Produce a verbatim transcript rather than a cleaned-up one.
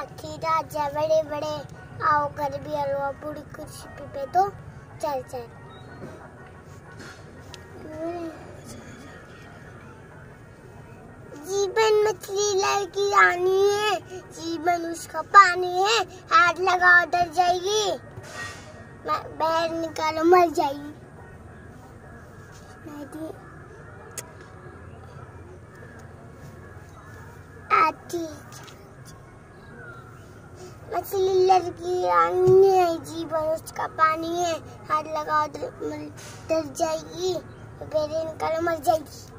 हाथी राजा बड़े बड़े, आओ कर भी हलवा पूरी कुर्सी पे तो चल चल। जीवन मछली लड़की रानी है, जीवन उसका पानी है, हाथ लगाओ डर जाएगी, बाहर निकालो मर जाएगी। मछली लड़की रानी है, जीवन उसका पानी है, हाथ लगाओ डर जाएगी, बाहर निकालो मर जाएगी।